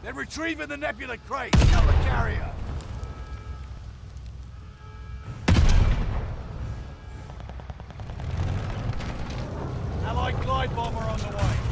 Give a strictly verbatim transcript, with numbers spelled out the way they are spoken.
They're retrieving the nebula crate. Kill the carrier. Allied glide bomber on the way.